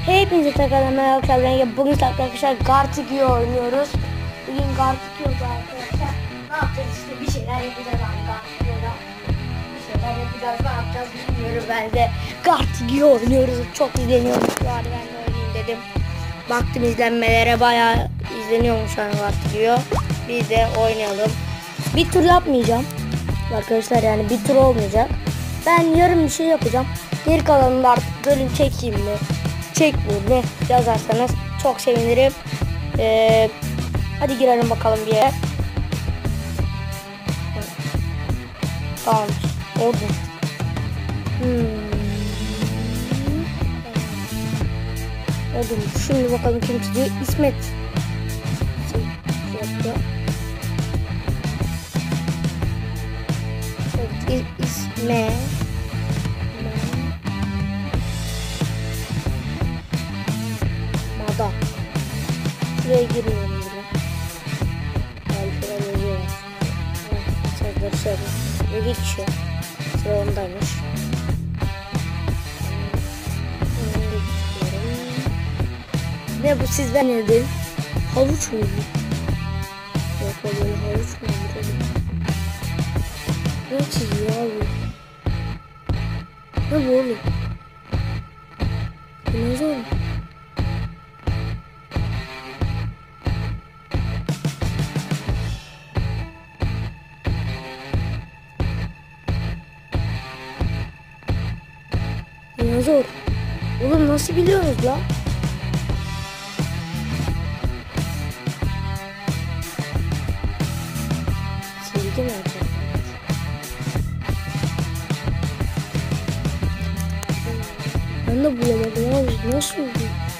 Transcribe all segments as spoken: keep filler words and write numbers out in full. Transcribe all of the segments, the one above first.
Hepinize tekrar merhaba arkadaşlar. Bugün arkadaşlar Gartic oynuyoruz. Bugün Gartic arkadaşlar. Ne yapacağız işte bir şeyler yapacağız abi Gartic'da. Bir şeyler yapacağız, ne yapacağız bilmiyorum ben de. Gartic oynuyoruz. Çok izleniyormuş bari ben de oynayayım dedim. Baktım izlenmelere bayağı izleniyormuş hani Gartic. Biz de oynayalım. Bir tur yapmayacağım. Arkadaşlar yani bir tur olmayacak. Ben yarın bir şey yapacağım. Geri kalanında artık bölüm çekeyim mi? Çekmeyeyim mi? Yazarsanız çok sevinirim. Ee, hadi girelim bakalım bir yere. Tamam. Oldu. Hmm. Oldu. Şimdi bakalım kim çiziyor? İsmet. Yapıyor. Evet, İsmet. Mada. Şuraya giriyorum bile. Şuraya giriyorum. Sözleri söyleyeyim. İki kişi. Sıra ondaymış. Ne bu sizden nedir? Havuç mu? Yok o böyle havuç mu? Ne çiziyor abi? Ne bu oğlum? Dinozor mu? Dinozor. Oğlum nasıl biliyorsunuz la? Sildi mi acaba? Ben de bulamadım abi. Nasıl oldu?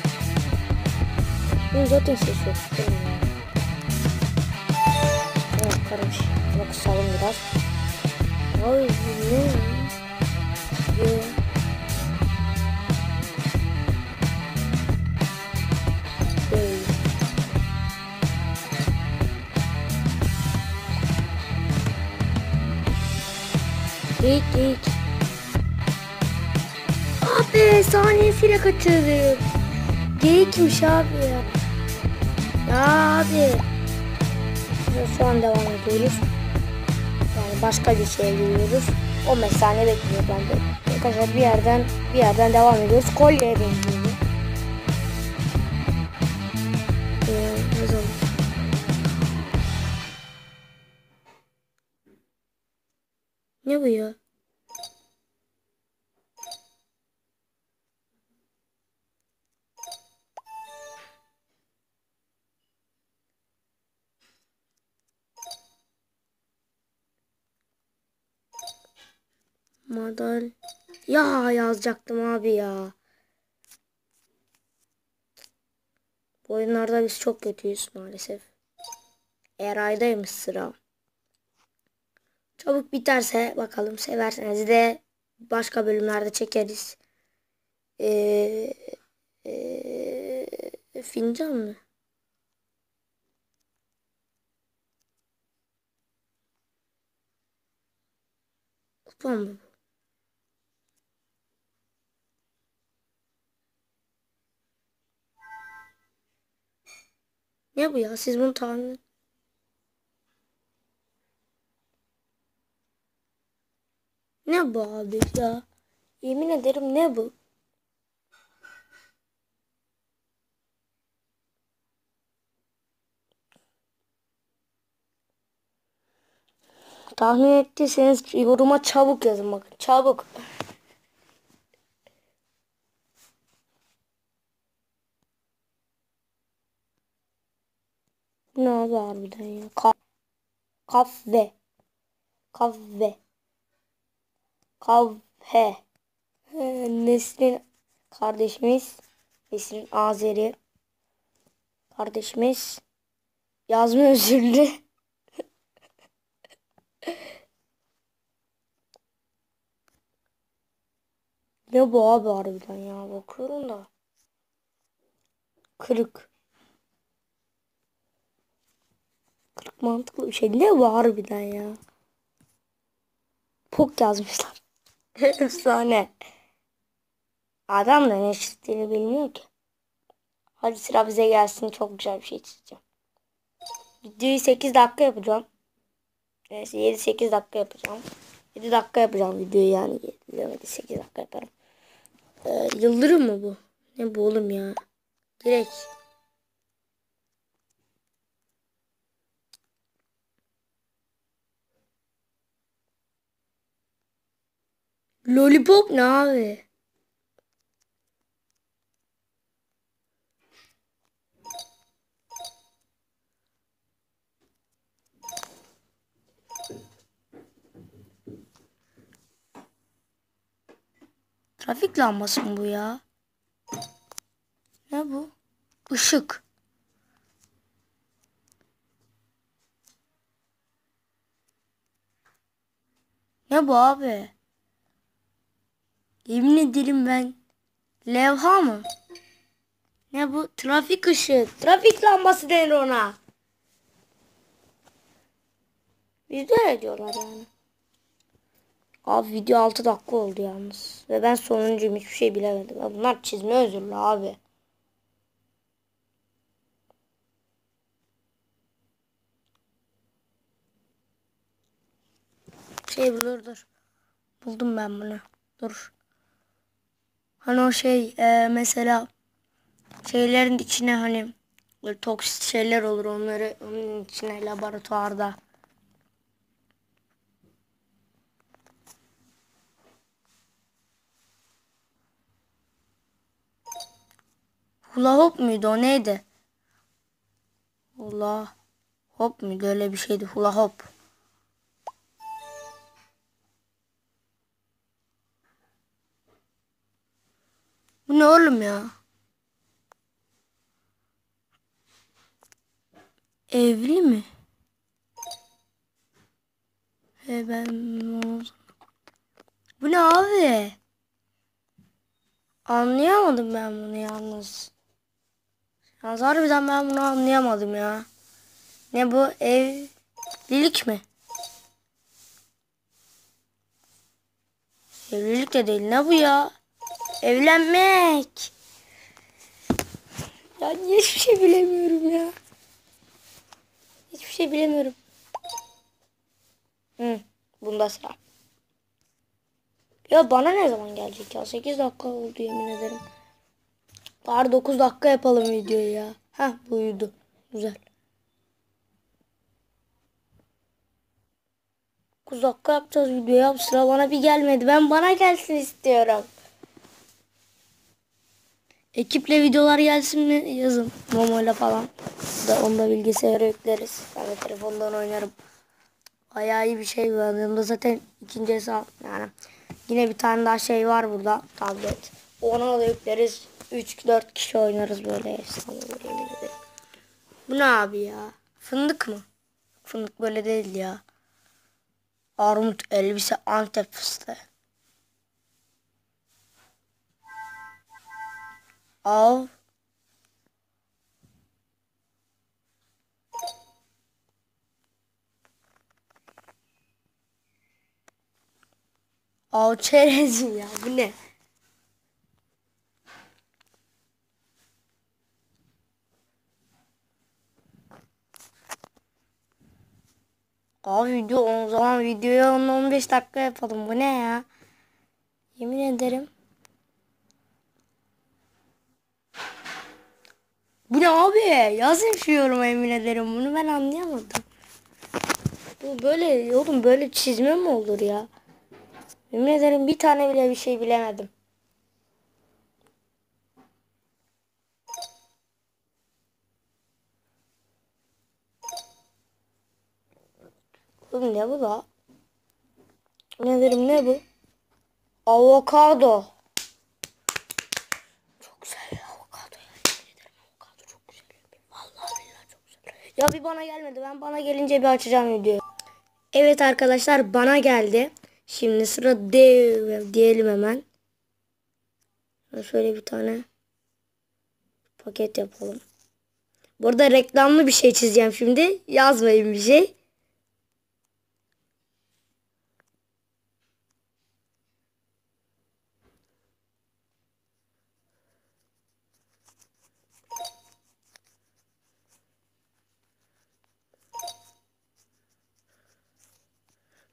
Ben zaten ses yok. Evet kardeş. Bunu kısalım biraz. Ay bu ne? Ee, Geyik geyik. Abi saniyesiyle kaçırdım. Geyikmiş abi ya. Ya abi. Şu an devam ediyoruz. Yani başka bir şeye giriyoruz. on beş saniye bekliyor bende. Arkadaşlar bir yerden bir yerden devam ediyoruz. Kolyeye benziyor. Ee, ne zaman? Ne bu ya? Madal. Ya yazacaktım abi ya. Bu oyunlarda biz çok kötüyüz maalesef. Eraydaymış sıra. Çabuk biterse bakalım severseniz de başka bölümlerde çekeriz. Ee, ee, fincan mı? Kupa mı bu? Ne bu ya? Siz bunu tahmin... Ne bu abi ya? Yemin ederim ne bu? Tahmin ettiyseniz yoruma çabuk yazın bakın. Çabuk. Ne abi harbiden ya? Ka kahve. Kahve. Kahve. Ee, Nesrin kardeşimiz. Nesrin Azeri. Kardeşimiz. Yazma özürlü. Ne bu abi harbiden ya? Bakıyorum da. Kırık. Kırık mantıklı bir şey. Ne bu harbiden ya? Pok yazmışlar. Efsane. Adam da ne çizdiğini bilmiyor ki. Hadi sıra bize gelsin. Çok güzel bir şey çizeceğim. Videoyu sekiz dakika yapacağım. Neyse yedi sekiz dakika yapacağım. yedi dakika yapacağım videoyu yani. yedi sekiz dakika yaparım. Ee, yıldırım mı bu? Ne bu oğlum ya? Direkt. Lollipop ne abi? Trafik lambası mı bu ya? Ne bu? Işık. Ne bu abi? Yemin ederim ben. Levha mı? Ne bu? Trafik ışığı. Trafik lambası denir ona. Bizde öyle diyorlar yani. Abi video altı dakika oldu yalnız. Ve ben sonuncuyum, hiçbir şey bilemedim. Ya bunlar çizme özürlü abi. Şey dur dur. Buldum ben bunu. Dur. Hani o şey e, mesela şeylerin içine hani böyle toksik şeyler olur, onları onun içine laboratuvarda. Hula hop muydu o, neydi? Hula hop muydu, öyle bir şeydi, hula hop. Bu ne oğlum ya? Evli mi? He ben... Bu ne abi? Anlayamadım ben bunu yalnız. Yalnız harbiden ben bunu anlayamadım ya. Ne bu, evlilik mi? Evlilik de değil, ne bu ya? Evlenmek. Ya niye hiçbir şey bilemiyorum ya. Hiçbir şey bilemiyorum. Hı, bunda sıra. Ya bana ne zaman gelecek ya? sekiz dakika oldu yemin ederim. Bari dokuz dakika yapalım videoyu ya. Heh, buydu. Güzel. dokuz dakika yapacağız videoyu. Sıra bana bir gelmedi. Ben bana gelsin istiyorum. Ekiple videolar gelsin mi yazın. Momo'yla falan. Da onu da bilgisayara yükleriz. Ben de telefondan oynarım. Bayağı iyi bir şey var. Yanımda zaten ikinci hesap yani. Yine bir tane daha şey var burada. Tablet. Ona da yükleriz. üç dört kişi oynarız böyle. Efsane olur yemin ederim. Bu ne abi ya? Fındık mı? Fındık böyle değil ya. Armut elbise Antep fıstığı. Av. Av çerezi ya. Bu ne? Abi video, o zaman videoyu on on beş dakika yapalım. Bu ne ya? Yemin ederim. Bu ne abi? Yazın şu yoruma, yemin ederim. Bunu ben anlayamadım. Bu böyle oğlum, böyle çizme mi olur ya? Yemin ederim bir tane bile bir şey bilemedim. Oğlum ne bu da? Ne derim, ne bu? Avokado. Çok güzel avokado ya. Yemin ederim avokado çok güzel. Vallahi billahi çok güzel. Ya bir bana gelmedi. Ben bana gelince bir açacağım videoyu. Evet arkadaşlar, bana geldi. Şimdi sıra dev diyelim hemen. Şöyle bir tane paket yapalım. Burada reklamlı bir şey çizeceğim şimdi. Yazmayın bir şey.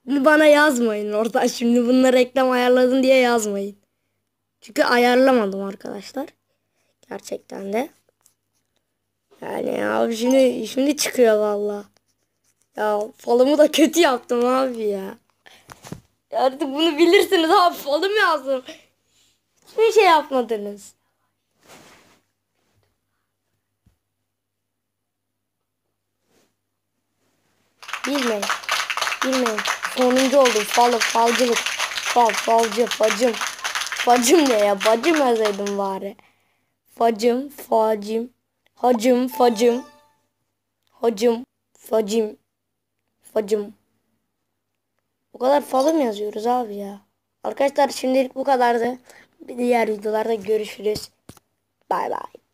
Bunu bana yazmayın oradan şimdi bunları reklam ayarladın diye yazmayın. Çünkü ayarlamadım arkadaşlar. Gerçekten de. Yani abi şimdi, şimdi çıkıyor valla. Ya falımı da kötü yaptım abi ya. Artık bunu bilirsiniz abi, falım yazdım. Hiçbir şey yapmadınız. Bilmeyin. Bilmeyin. Sonuncu oldum. Falım, falcılık. Fal, falcı, facım. Facım ne ya? Bacım yazaydım bari. Facım, facim. Hacım, facım. Hacım, facim. Facım. Bu kadar falım yazıyoruz abi ya. Arkadaşlar şimdilik bu kadardı. Bir diğer videolarda görüşürüz. Bay bay.